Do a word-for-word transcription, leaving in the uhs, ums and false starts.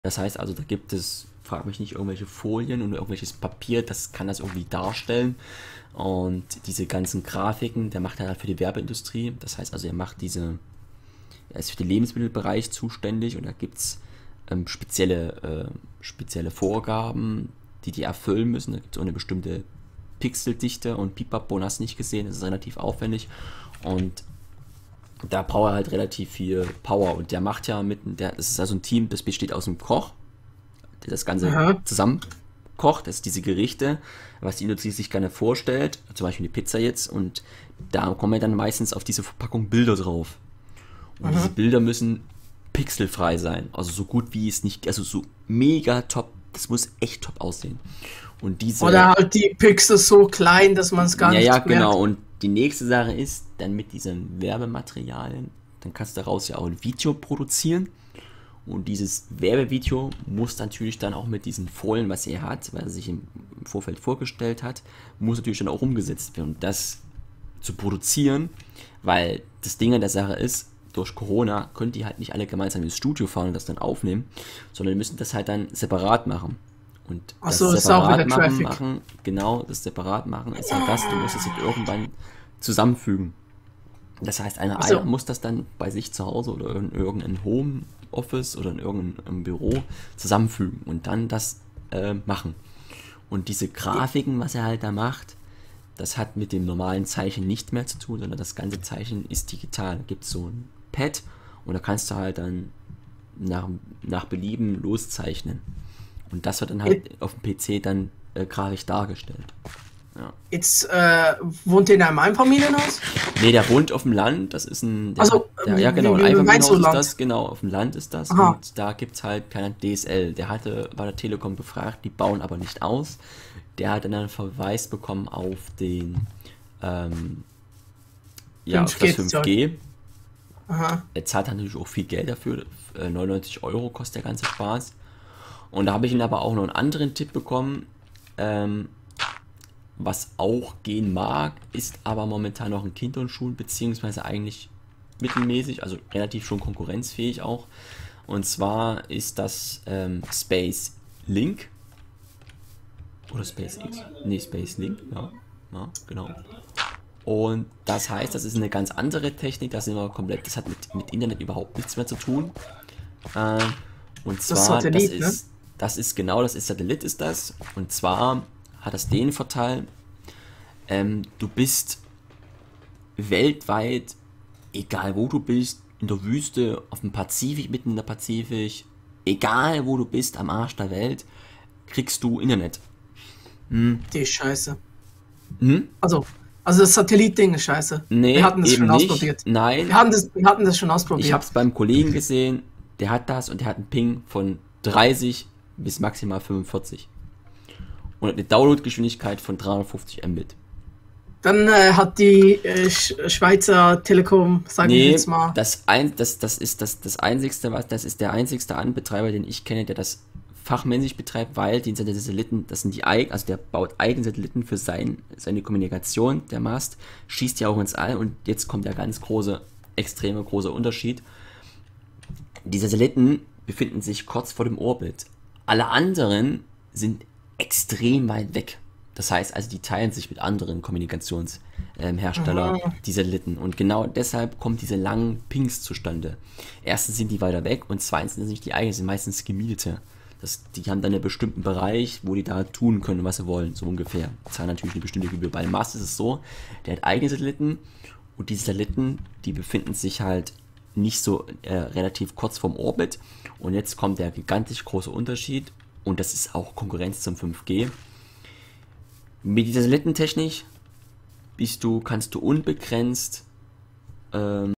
Das heißt also, da gibt es, frag mich nicht, irgendwelche Folien und irgendwelches Papier, das kann das irgendwie darstellen. Und diese ganzen Grafiken, der macht er halt für die Werbeindustrie. Das heißt also, er macht diese, er ist für den Lebensmittelbereich zuständig und da gibt es ähm, spezielle, äh, spezielle Vorgaben, die die erfüllen müssen. Da gibt es auch eine bestimmte Pixeldichte und Pipapo, hast nicht gesehen, das ist relativ aufwendig und da braucht er halt relativ viel Power und der macht ja mit, der, das ist also ein Team, das besteht aus einem Koch, der das Ganze Aha. zusammen kocht, das ist diese Gerichte, was die Industrie sich gerne vorstellt, zum Beispiel die Pizza jetzt und da kommen ja dann meistens auf diese Verpackung Bilder drauf und Aha. diese Bilder müssen pixelfrei sein, also so gut wie es nicht, also so mega top, das muss echt top aussehen. Und diese, Oder halt die Pixel so klein, dass man es gar ja, nicht ja, merkt. genau. Und die nächste Sache ist, dann mit diesen Werbematerialien, dann kannst du daraus ja auch ein Video produzieren. Und dieses Werbevideo muss natürlich dann auch mit diesen Folien, was er hat, weil er sich im Vorfeld vorgestellt hat, muss natürlich dann auch umgesetzt werden. Und das zu produzieren, weil das Ding an der Sache ist, durch Corona können die halt nicht alle gemeinsam ins Studio fahren und das dann aufnehmen, sondern die müssen das halt dann separat machen. Und Ach das so, ist auch separat wieder machen, Traffic. machen, genau, das separat machen ist halt das, du musst es halt irgendwann zusammenfügen. Das heißt, einer, Ach so. einer muss das dann bei sich zu Hause oder in irgendeinem Homeoffice oder in irgendeinem Büro zusammenfügen und dann das äh, machen. Und diese Grafiken, was er halt da macht, das hat mit dem normalen Zeichen nicht mehr zu tun, sondern das ganze Zeichen ist digital. Da gibt es so ein Pad und da kannst du halt dann nach, nach Belieben loszeichnen. Und das wird dann halt auf dem P C dann äh, grafisch dargestellt. Ja. Jetzt äh, wohnt ihr in einem Einfamilienhaus? Nee, der wohnt auf dem Land, das ist ein. Der Also, hat, der, ja, genau, ein wie, wie meinst Einfamilienhaus du ist Land? das, genau, auf dem Land ist das. Aha. Und da gibt es halt keine D S L. Der hatte bei der Telekom gefragt, die bauen aber nicht aus. Der hat dann einen Verweis bekommen auf den. Ähm, ja, auf das fünf G. Aha. Er zahlt natürlich auch viel Geld dafür. Äh, neunundneunzig Euro kostet der ganze Spaß. Und da habe ich ihn aber auch noch einen anderen Tipp bekommen. Ähm, was auch gehen mag, ist aber momentan noch in Kinderschuhen, beziehungsweise eigentlich mittelmäßig, also relativ schon konkurrenzfähig auch. Und zwar ist das ähm, Space Link. Oder SpaceX. Nee, Space Link, ja. Ja, genau. Und das heißt, das ist eine ganz andere Technik, das, sind wir komplett, das hat mit, mit Internet überhaupt nichts mehr zu tun. Äh, und zwar, das, Satellit, das ist, ne? das ist genau, das ist Satellit ist das. Und zwar hat das den Vorteil, ähm, du bist weltweit, egal wo du bist, in der Wüste, auf dem Pazifik, mitten in der Pazifik, egal wo du bist, am Arsch der Welt, kriegst du Internet. Hm. Die ist scheiße. Hm? Also, also das Satellitding ist scheiße. Nee, wir hatten das eben schon nicht. ausprobiert. Nein. Wir hatten, das, wir hatten das schon ausprobiert. Ich habe es beim Kollegen gesehen, der hat das und der hat einen Ping von dreißig bis maximal fünfundvierzig. Und eine Downloadgeschwindigkeit von dreihundertfünfzig Mbit. Dann äh, hat die äh, Sch Schweizer Telekom, sage Nee, ich jetzt mal. Das, ein, das, das ist das, das einzigste, was, das ist der einzigste Anbetreiber, den ich kenne, der das fachmännisch betreibt, weil die Satelliten, das sind die eigenen, also der baut eigene Satelliten für sein, seine Kommunikation, der Mast, schießt ja auch ins All und jetzt kommt der ganz große, extreme große Unterschied. Die Satelliten befinden sich kurz vor dem Orbit. Alle anderen sind extrem weit weg. Das heißt also, die teilen sich mit anderen Kommunikationsherstellern ähm, die Satelliten. Und genau deshalb kommen diese langen Pings zustande. Erstens sind die weiter weg und zweitens sind es nicht die eigenen, sind meistens gemietete. Das, die haben dann einen bestimmten Bereich, wo die da tun können, was sie wollen, so ungefähr. Die zahlen natürlich eine bestimmte Gebühr. Bei dem Mast ist es so, der hat eigene Satelliten und diese Satelliten, die befinden sich halt nicht so äh, relativ kurz vorm Orbit. Und jetzt kommt der gigantisch große Unterschied und das ist auch Konkurrenz zum fünf G. Mit dieser Satellitentechnik bist du, kannst du unbegrenzt ähm,